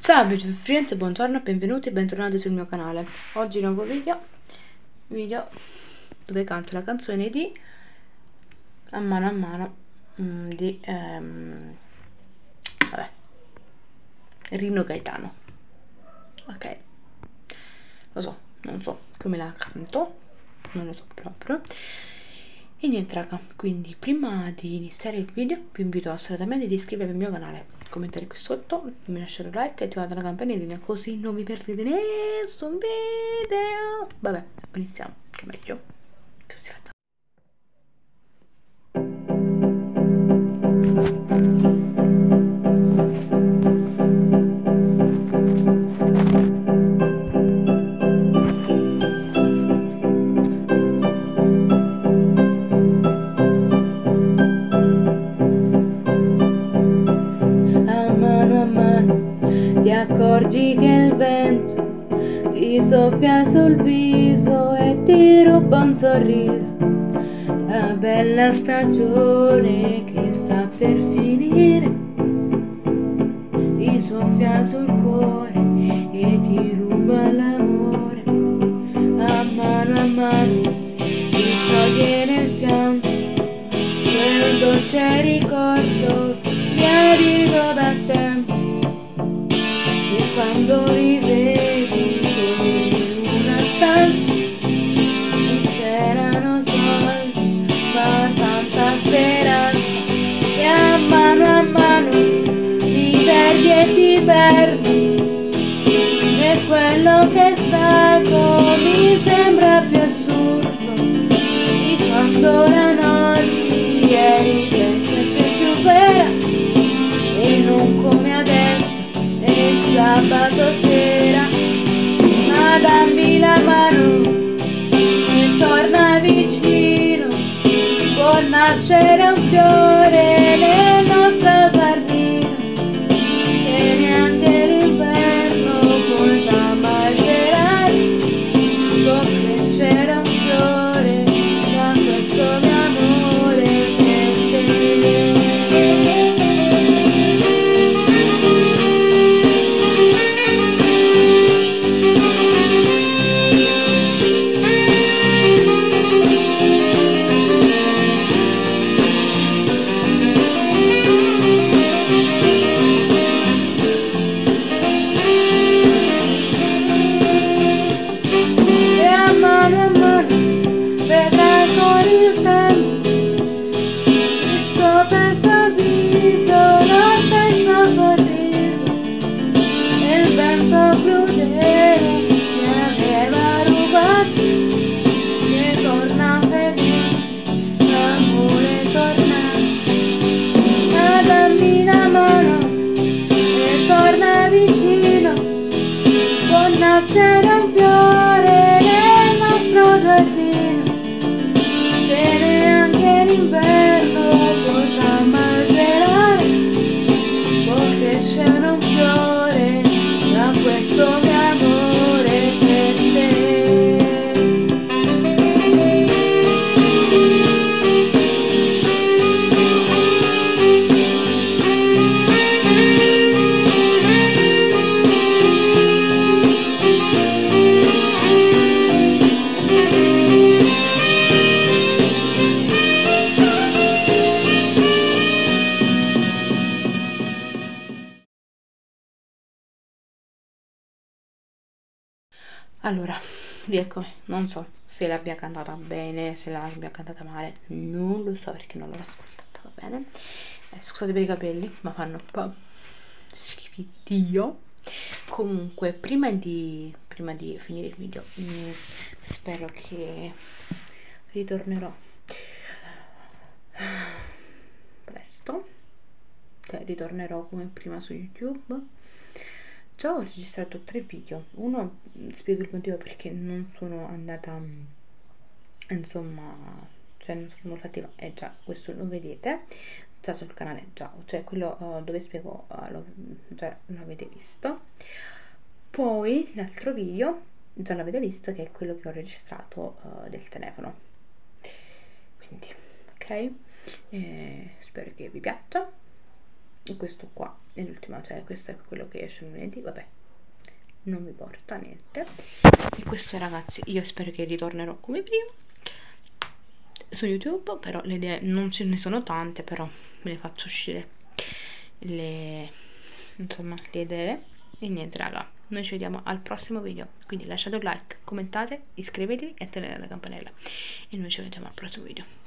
Ciao amici Firenze, buongiorno, benvenuti e bentornati sul mio canale. Oggi nuovo video dove canto la canzone di A mano di vabbè, Rino Gaetano. Ok, lo so, non so come la canto, non lo so proprio. E niente raga, quindi prima di iniziare il video vi invito assolutamente ad iscrivervi al mio canale, commentare qui sotto, mi lasciate un like e attivate la campanellina così non vi perdete nessun video. Vabbè, iniziamo, che meglio così fatta. A mano ti accorgi che il vento ti soffia sul viso e ti ruba un sorriso. La bella stagione che sta per finire ti soffia sul cuore e ti ruba l'amore. A mano si scioglie nel pianto quel dolce ricordo sbiadito dal tempo di quando vivevi in una stanza. C'erano soldi ma tanta speranza, e a mano ti perdi e ti perdi, e quello che è stato mi sembra più assurdo di quando la notte eri sempre più vera, e non come adesso è sabato sera. Ma dammi la mano e torna vicino, può nascere un fiore nel nostro giardino, che neanche l'inverno potrà mai gelare. Può crescere un fiore da questo mio amore per te. E a mano verrà con il tempo, il suo terzo viso, lo stesso sorriso, e il vento crudele che aveva rubato, che torna felice, l'amore tornato. Ma dammi la mano e torna vicino, può nascere un fiore nel nostro giardino, che neanche l'inverno potrà mai gelare. Può crescere un fiore da questo mio amore per te. Allora, rieccomi, non so se l'abbia cantata bene, se l'abbia cantata male, non lo so perché non l'ho ascoltata, va bene? Scusate per i capelli, ma fanno un po' schifitio. Comunque, prima di finire il video, spero che ritornerò presto, cioè ritornerò come prima su YouTube. Già ho registrato 3 video, uno spiego il motivo perché non sono andata, insomma, cioè non sono attiva, e già questo lo vedete già sul canale, già, cioè quello dove spiego già l'avete visto. Poi l'altro video già l'avete visto, che è quello che ho registrato del telefono, quindi ok, spero che vi piaccia. e questo qua è l'ultima, cioè questo è quello che esce lunedì, vabbè, non mi porta niente. E questo ragazzi, io spero che ritornerò come prima su YouTube, però le idee non ce ne sono tante, però me le faccio uscire insomma le idee. E niente raga, noi ci vediamo al prossimo video, quindi lasciate un like, commentate, iscrivetevi e attivate la campanella e noi ci vediamo al prossimo video.